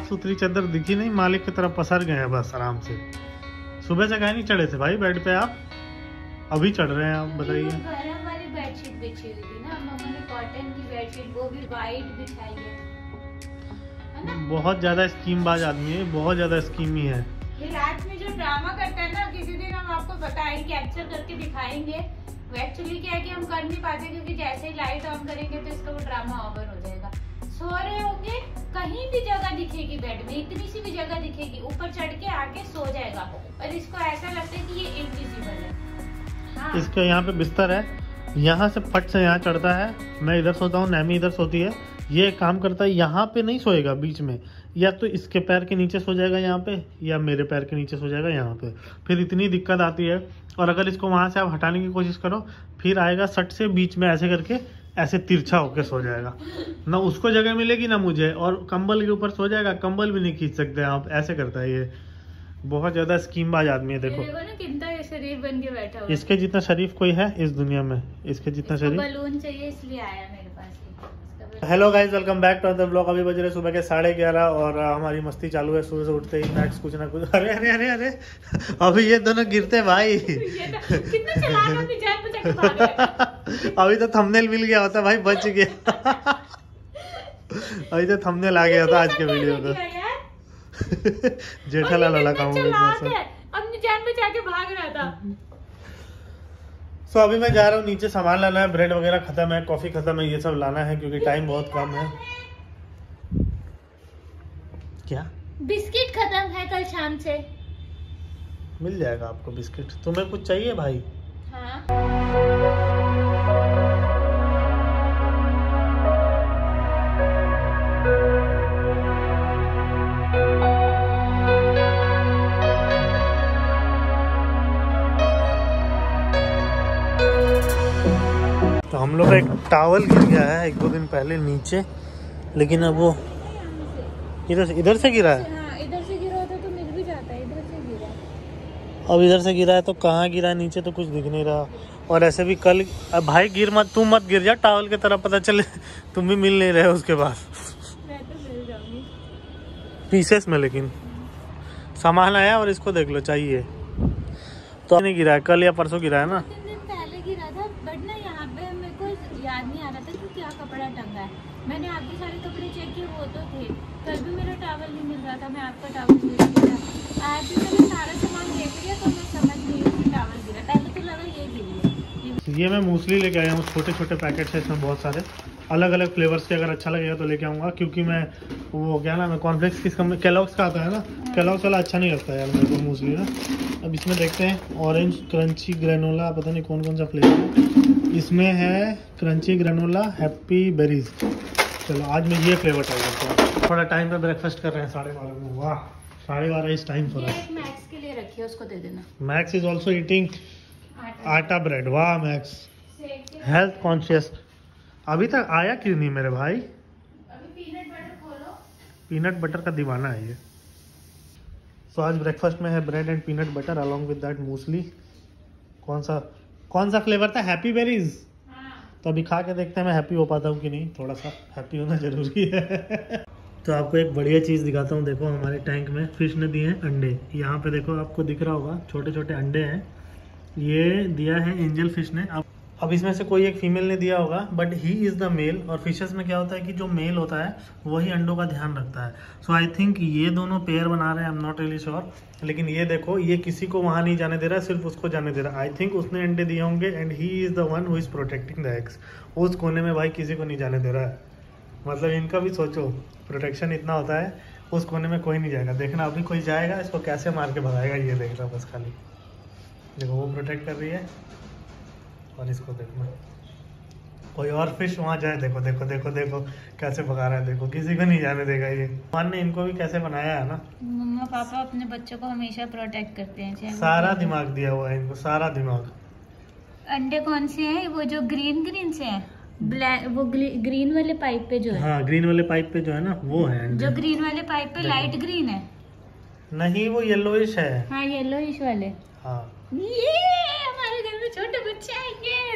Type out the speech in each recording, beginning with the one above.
साफ सुथरी चादर दिखी नहीं, मालिक की तरफ पसर गए हैं बस आराम से। सुबह से कहीं नहीं चढ़े थे भाई बेड पे आप, अभी चढ़ रहे हैं आप, बताइए। गरम वाली बेडशीट बिछी हुई थी ना मम्मा ने, कॉटन की बेडशीट, वो भी वाइट बिछाई है ना। बहुत ज्यादा स्कीमबाज आदमी है, बहुत ज्यादा स्कीमी है। ये रात में जो ड्रामा करता है ना, किसी दिन हम आपको बताएंगे, कैप्चर करके दिखाएंगे। एक्चुअली क्या है कि हम कर नहीं पाते, क्योंकि जैसे ही लाइट ऑन करेंगे तो इसका वो ड्रामा ओवर हो जाएगा। सो रहे होंगे, कहीं भी जगह दिखेगी बेड में, इतनी सी भी जगह दिखेगी, ऊपर चढ़ के आके सो जाएगा और इसको ऐसा लगता है कि ये इनविजिबल है। हाँ। इसके यहाँ पे बिस्तर है, यहाँ से फट से यहाँ चढ़ता है, मैं इधर सोता हूँ, नैमी इधर सोती है। ये काम करता है, यहाँ पे नहीं सोएगा बीच में, या तो इसके पैर के नीचे सो जाएगा यहाँ पे, या मेरे पैर के नीचे सो जाएगा यहाँ पे। फिर इतनी दिक्कत आती है, और अगर इसको वहाँ से आप हटाने की कोशिश करो, फिर आएगा सट से बीच में ऐसे करके, ऐसे तिरछा होके सो जाएगा, ना उसको जगह मिलेगी ना मुझे, और कंबल के ऊपर सो जाएगा, कंबल भी नहीं खींच सकते आप, ऐसे करता है ये। बहुत ज्यादा स्कीमबाज आदमी है। देखो ना कितना शरीफ बन के बैठा हुआ। इसके जितना शरीफ कोई है इस दुनिया में, इसके जितना शरीफ। बलून चाहिए इसलिए आया मेरे पास। Hello guys, welcome back to the blog. अभी बज रहे सुबह के 11:30 और हमारी मस्ती चालू है। सुबह से उठते ही मैक्स कुछ ना कुछ, अरे अरे अरे अरे अभी ये दोनों गिरते भाई। कितना चालाक अपनी जान बचा के भाग गया। अभी तो थंबनेल मिल गया होता भाई, बच गया। अभी तो थंबनेल आ गया था आज के वीडियो का। जेठालाल वाला काम हो गया, अपनी जान बचा के भाग रहा था। तो अभी मैं जा रहा हूँ नीचे, सामान लाना है, ब्रेड वगैरह खत्म है, कॉफी खत्म है, ये सब लाना है क्योंकि टाइम बहुत कम है। क्या बिस्किट खत्म है कल शाम से। मिल जाएगा आपको बिस्किट। तुम्हें कुछ चाहिए भाई? हाँ। तो हम लोग का एक टावल गिर गया है 1-2 दिन पहले नीचे, लेकिन अब वो इधर से गिरा है। हाँ, इधर से गिरा होता तो मिल भी जाता है, इधर से गिरा। अब इधर से गिरा है तो कहाँ गिरा है, नीचे तो कुछ दिख नहीं रहा। और ऐसे भी कल, अब भाई गिर मत, तुम मत गिर जा टावल की तरफ, पता चले तुम भी मिल नहीं रहे हो उसके बाद। मैं तो मिल जाऊंगी पीसेस में, लेकिन सामान आया और इसको देख लो चाहिए तो नहीं गिरा है, कल या परसों गिरा है ना। 3 दिन पहले गिरा था, बट ना यहाँ पे मेरे को याद नहीं आ रहा था कि क्या कपड़ा टंगा है। मैंने आपके सारे कपड़े चेक किए, वो तो थे। कल भी मेरा टावल नहीं मिल रहा था, मैं आपका टावल गिरा था। आज भी मैंने सारा सामान देख लिया तो मैं समझ गई कि टावल गिरा। पहले तो लगा ये गिरी है। ये मैं मूसली लेके आया हूँ, छोटे छोटे पैकेट है इसमें, बहुत सारे अलग अलग फ्लेवर्स के। अगर अच्छा लगेगा तो लेके आऊँगा, क्योंकि मैं वो क्या नाम है, कॉर्नफ्लेक्स किस कंपनी, केलॉग्स का आता है ना, केलॉग्स वाला अच्छा नहीं लगता यार मेरे को मूसली ना। अब इसमें देखते हैं, ऑरेंज क्रंची ग्रेनोला, पता नहीं कौन कौन सा फ्लेवर है इसमें है। Crunchy granola happy berries. चलो आज मैं ये फ्लेवर ट्राई करता हूँ। थोड़ा टाइम पे ब्रेकफास्ट कर रहे हैं 12:30 में। वाह, 12:30 इस टाइम फॉर अस। मैक्स के लिए रखिए, उसको दे देना। Max is also eating atta bread. वाह मैक्स, हेल्थ कॉन्शियस। अभी तक आया क्यों नहीं मेरे भाई? अभी पीनट बटर खोलो। पीनट बटर का दीवाना है ये। तो आज ब्रेकफास्ट में है bread and peanut butter along with that muesli. कौन सा फ्लेवर था? Happy berries. तो अभी खा के देखते हैं मैं हैप्पी हो पाता हूँ कि नहीं। थोड़ा सा हैप्पी होना जरूरी है। तो आपको एक बढ़िया चीज़ दिखाता हूँ। देखो हमारे टैंक में फिश ने दिए हैं अंडे। यहाँ पे देखो, आपको दिख रहा होगा, छोटे छोटे अंडे हैं। ये दिया है एंजल फिश ने। अब इसमें से कोई एक फीमेल ने दिया होगा, but he is the male. और फिशेस में क्या होता है कि जो मेल होता है वही अंडों का ध्यान रखता है। सो आई थिंक ये दोनों पेयर बना रहे हैं, I am not really sure. लेकिन ये देखो, ये किसी को वहाँ नहीं जाने दे रहा है, सिर्फ उसको जाने दे रहा है। आई थिंक उसने अंडे दिए होंगे and he is the one who is protecting the eggs. उस कोने में भाई किसी को नहीं जाने दे रहा है। मतलब इनका भी सोचो, प्रोटेक्शन इतना होता है, उस कोने में कोई नहीं जाएगा। देखना अभी कोई जाएगा, इसको कैसे मार के भगाएगा ये देखना बस खाली। देखो वो प्रोटेक्ट कर रही है, और इसको देखना कोई और फिश वहाँ जाए, देखो देखो देखो देखो कैसे भगा रहा है। देखो किसी को नहीं जाने देगा ये। भगवान ने इनको भी कैसे बनाया है ना। मम्मा पापा अपने बच्चों को हमेशा प्रोटेक्ट करते हैं, सारा दिमाग दिया हुआ है इनको, सारा दिमाग। अंडे कौन से हैं? वो जो ग्रीन से हैं, ब्लैक, वो ग्रीन वाले पाइप पे जो है। हाँ, ग्रीन वाले पाइप पे जो है ना, वो है अंडे। जो ग्रीन वाले पाइप पे लाइट ग्रीन है नहीं, वो येलोइश है। हाँ, येलोइश वाले। हाँ, ये हमारे घर में छोटे बच्चे आएंगे।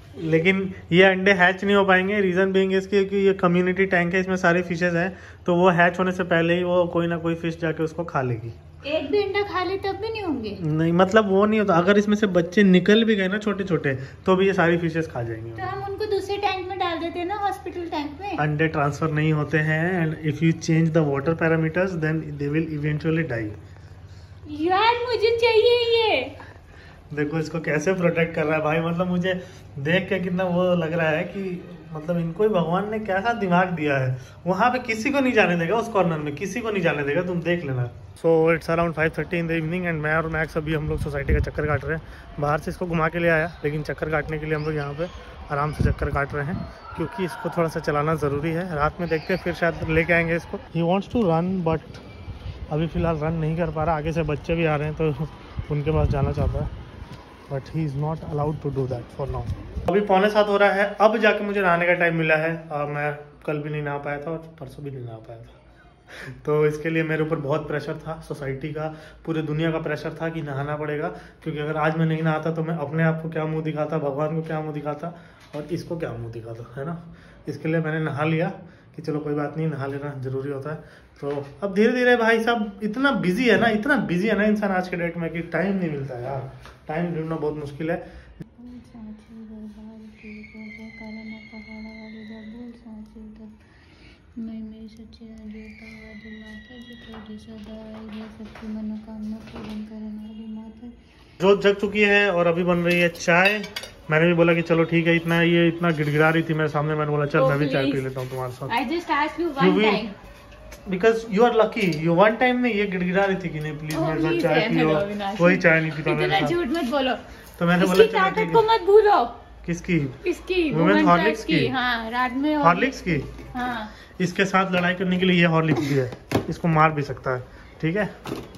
लेकिन ये अंडे हैच नहीं हो पाएंगे। रीज़न बीइंग इसकी कि ये कम्युनिटी टैंक है, इसमें सारे फिशेज हैं, तो वो हैच होने से पहले ही वो कोई ना कोई फिश जाके उसको खा लेगी। एक भी अंडा खा ले तब भी नहीं होंगे? नहीं, मतलब वो नहीं होता। अगर इसमें से बच्चे निकल भी गए ना छोटे छोटे, तो भी ये सारी फिशेस खा जाएंगी। तो हम उनको दूसरे टैंक में डाल देते हैं ना, हॉस्पिटल टैंक में। अंडे ट्रांसफर नहीं होते हैं, and if you change the water parameters then they will eventually die. यार मुझे चाहिए ये। देखो इसको कैसे प्रोटेक्ट कर रहा है भाई, मतलब मुझे देख के कितना वो लग रहा है कि मतलब इनको ही भगवान ने कैसा दिमाग दिया है। वहाँ पे किसी को नहीं जाने देगा, उस कॉर्नर में किसी को नहीं जाने देगा, तुम देख लेना। So it's around 5:30 in the evening and मैं और मैक्स अभी हम लोग सोसाइटी का चक्कर काट रहे हैं। बाहर से इसको घुमा के ले आया, लेकिन चक्कर काटने के लिए हम लोग यहाँ पे आराम से चक्कर काट रहे हैं, क्योंकि इसको थोड़ा सा चलाना ज़रूरी है। रात में देखते हैं, फिर शायद लेके आएंगे इसको। He wants to run but अभी फ़िलहाल रन नहीं कर पा रहा। आगे से बच्चे भी आ रहे हैं तो उनके पास जाना चाहता है, but he is not allowed to do that for now. अभी 6:45 हो रहा है, अब जाके मुझे नहाने का टाइम मिला है। मैं कल भी नहीं नहा पाया था और परसों भी नहीं नहा पाया था, तो इसके लिए मेरे ऊपर बहुत प्रेशर था, सोसाइटी का, पूरी दुनिया का प्रेशर था कि नहाना पड़ेगा। क्योंकि अगर आज मैं नहीं नहाता तो मैं अपने आप को क्या मुंह दिखाता, भगवान को क्या मुंह दिखाता और इसको क्या मुंह दिखाता, है ना। इसके लिए मैंने नहा लिया कि चलो कोई बात नहीं, नहा लेना ज़रूरी होता है। तो अब धीरे धीरे भाई साहब इतना बिजी है ना इंसान आज के डेट में कि टाइम नहीं मिलता है यार। टाइम ढूंढना बहुत मुश्किल है। जोत जग चुकी है और अभी बन रही है चाय। मैंने भी बोला कि चलो ठीक है, इतना गिड़गिड़ा रही थी मेरे सामने, मैंने बोला चल मैं भी चाय पी लेता हूँ तुम्हारे साथ। I just asked you one time. Because you are lucky. You one time में ये गिड़गिड़ा रही थी कि नहीं प्लीज मेरे साथ चाय पियो, कोई चाय नहीं पीता मेरे साथ। झूठ मत बोलो। तो मैंने बोला इसकी ताकत को मत भूलो। किसकी? इसकी वुमेन हॉर्लिक्स की। हाँ, रात में हॉर्लिक्स की। हाँ। इसके साथ लड़ाई करने के लिए ये हॉर्लिक्स भी है, इसको मार भी सकता है। ठीक है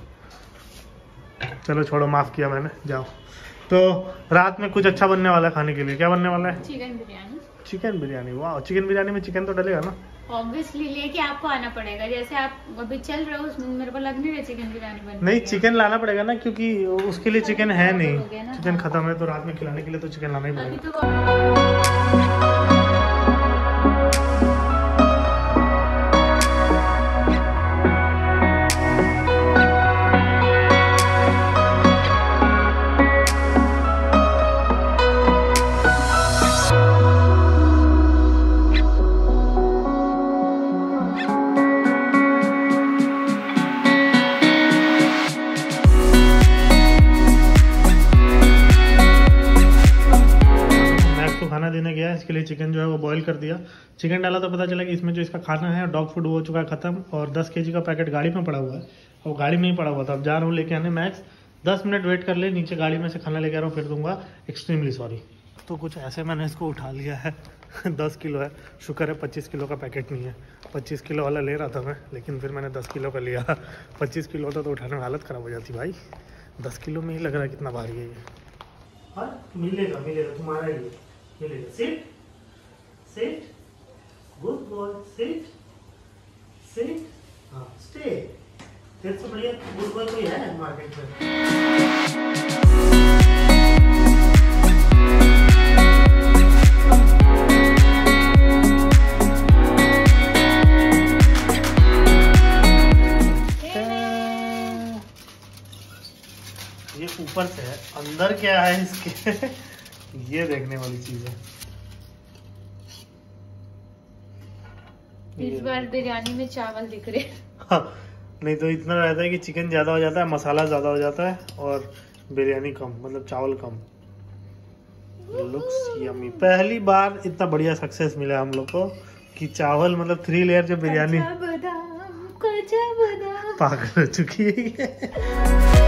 चलो छोड़ो, माफ किया मैंने, जाओ। तो रात में कुछ अच्छा बनने वाला है खाने के लिए। क्या बनने वाला है? चिकन बिरयानी। चिकन बिरयानी, वाह। चिकन बिरयानी में चिकन तो डलेगा ना? ऑब्वियसली लेके आपको आना पड़ेगा, जैसे आप अभी चल रहे हो उसमें मेरे को लग नहीं रहा चिकन बिरयानी बनने। नहीं, चिकन लाना पड़ेगा ना, क्योंकि उसके लिए चिकन है नहीं, चिकन खत्म है, तो रात में खिलाने के लिए तो चिकन लाना ही पड़ेगा। खाना देने गया, इसके लिए चिकन जो है वो बॉईल कर दिया। चिकन डाला तो पता चला कि इसमें जो इसका खाना है डॉग फूड हो चुका है ख़त्म, और 10 kg का पैकेट गाड़ी में पड़ा हुआ है, और गाड़ी में ही पड़ा हुआ था। अब जा रहा हूँ लेके आने। मैक्स 10 मिनट वेट कर ले, नीचे गाड़ी में से खाना लेके आ रहा हूँ, फिर दूंगा। Extremely sorry. तो कुछ ऐसे मैंने इसको उठा लिया है 10 किलो है, शुक्र है 25 किलो का पैकेट नहीं है। 25 किलो वाला ले रहा था मैं, लेकिन फिर मैंने 10 किलो का लिया। 25 किलो होता तो उठाने में हालत ख़राब हो जाती भाई। 10 किलो में ही लग रहा है कितना भारी है ये। हाँ मिलेगा तुम्हारा ही मिलेगा। Sit sit, good boy, sit sit, हाँ स्टे। तेरे से बढ़िया गुड बॉय कोई है मार्केट में? ये ऊपर से है, अंदर क्या है इसके ये देखने वाली चीज है। इस बार बिरयानी में चावल दिख रहे हैं। हाँ, नहीं तो इतना रहता है कि चिकन ज्यादा हो जाता है, मसाला ज्यादा हो जाता है, और बिरयानी कम, मतलब चावल कम। Looks yummy. पहली बार इतना बढ़िया सक्सेस मिला हम लोग को कि चावल मतलब 3 लेयर जो बिरयानी पागल हो चुकी है।